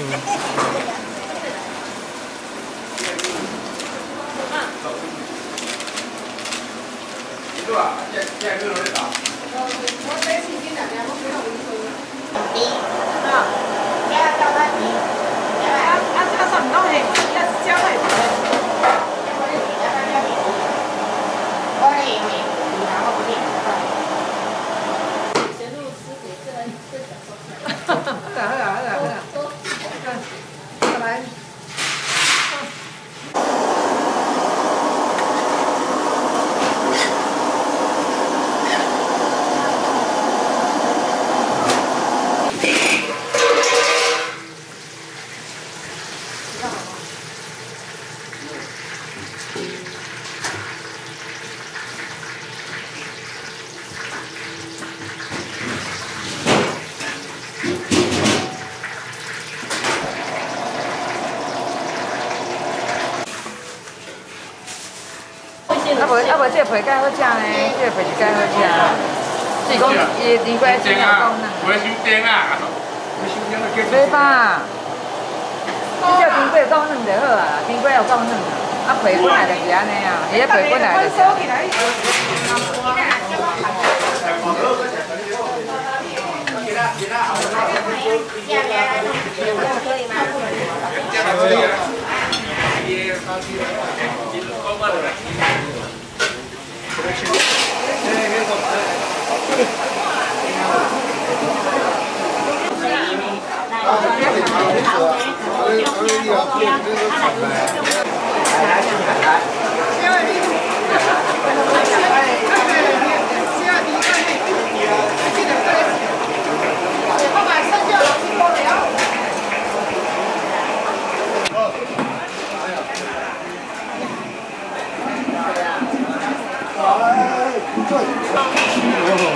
对吧？这个多少？我这是几两两，我不要五十。低啊，加到哪低？加上弄的，要加来。我嘞有嘞，然后不练。学路师给这小说。好啦，再来。 无这皮介好食呢，这皮是介好食。是讲伊的年糕是有功能。 袂收电啊！ 袂吧？你只年糕够软就好啊，年糕有够软啊，啊皮本来就是安尼啊，伊个皮本来就是。 哎，不错。